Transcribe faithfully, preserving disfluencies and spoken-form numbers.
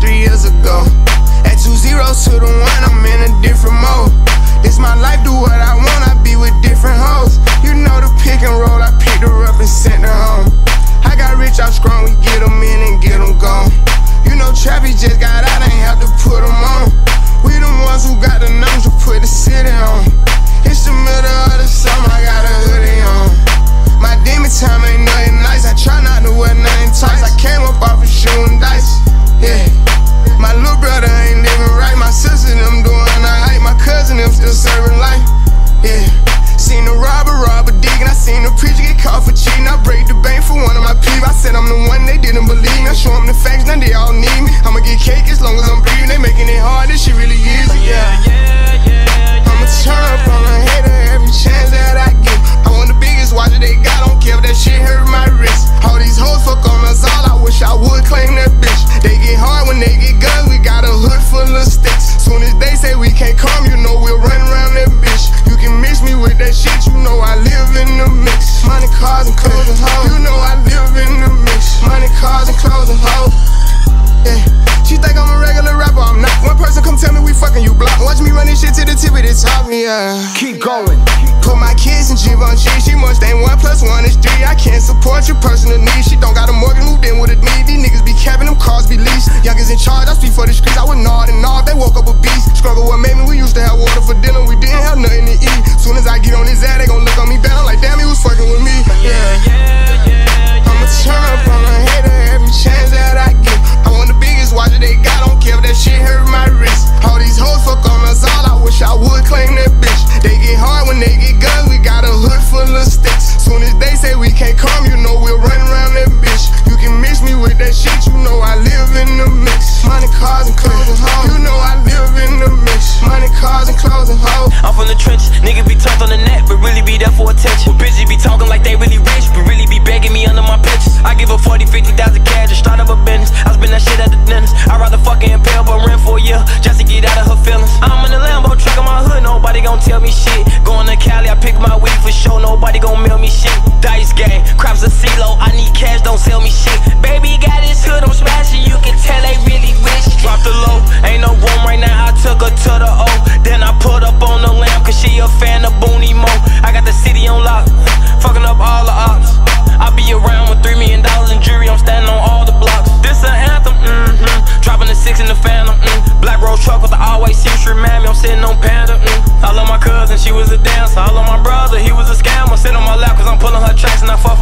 three years ago. At two zeros to the one, I'm in a different mode. This my life, do what I want, I be with different hoes. You know the pick and roll, I picked her up and sent her home. I got rich out strong, we get them in and get them gone. You know Trappy just got out, I ain't have to put them on. We the ones who got the numbers to put the city on. It's the middle of the summer, I got a hoodie on. My demon time ain't nothing nice, I try not to wear nothing tight. I came up off of shooting dice, yeah. My little brother ain't living right, my sister them doing alright, my cousin them still serving life, yeah. Seen the robber rob a dig, and I seen the preacher get caught for cheating. I break the bank for one of my peeps. I said I'm the one, they didn't believe me. I show them the facts, now they all need me. I'ma get cake as long as I'm breathing. They making it hard, this shit really easy, yeah. I'ma turn up on a hater every chance that I get. I want the biggest watch that they got, don't care if that shit hurt my wrist. All these hoes fuck on us all, I wish I would claim that bitch. They get hard when they get guns, we got a hood full of sticks. Soon as they say we can't come, you know we'll run around that bitch. You can mix me with that shit, you know I live in the mix. Money, cars, and clothes and hoes. You know I live in the mix. Money, cars, and clothes and hoes. Yeah. She think I'm a regular rapper, I'm not. One person come tell me we fucking, you block. Watch me run this shit to the tip of the top, yeah. Keep going. Put my kids in Givenchy, she must ain't one plus one is three. I can't support your personal needs. She don't got a mortgage, moved in with a need. These niggas be capping, them cars be leased. Youngers in charge, I speak for the streets. I would nod and nod, they woke up a beast. Struggle what made me, we used to have water for dinner, we didn't have nothing to eat. Soon as I get on his ass, they gon' look on me bad. I'm like, damn, he was fucking with me, yeah. I'ma turn up on a hater every chance that I get. I want the biggest watch that they got, don't care if that shit hurt my wrist. All these hoes fuck on us all, I wish I would claim that bitch. They get hard when they get guns, we got a hood full of sticks. Soon as they say we can't come, you know we'll run around that bitch. You can mix me with that shit, you know I live in the mix. Money, cars, and clothes and hoes. You know I live in the mix. Money, cars, and clothes and hoes. I'm from the trenches, nigga be tough on the net, but really be there for attention. Bitches be talking like they really rich, but really be begging me under my pictures. I give her forty, fifty thousand cash to start up a business. I spend that shit at the dentist. I'd rather fucking impale but rent for a year, just to get out of her feelings. I'm in the Lambo truck in my hood, nobody gon' tell me shit. Going to Cali, I pick my weed for sure, nobody gon' mail me shit. Dice game, craps a CeeLo, I need cash, don't sell me shit. Baby got his hood, I'm smashing, you can tell they really wish. Drop the low, ain't no room right now, I took her to the O. Then I put up on the lamb, cause she a fan of Booney Mo. I got the city on lock, fucking up all the ops. I be around with three million dollars in jury, I'm standing on all the blocks. This an anthem, mm-hmm. Dropping the six in the Phantom, mm. Black Rose truck with the all-white seats, remind me I'm sitting on Panda, mm. I love my cousin, she was a dancer. I love my brother, he was a scammer. Sit on my lap cause I'm pulling her tracks and I fuck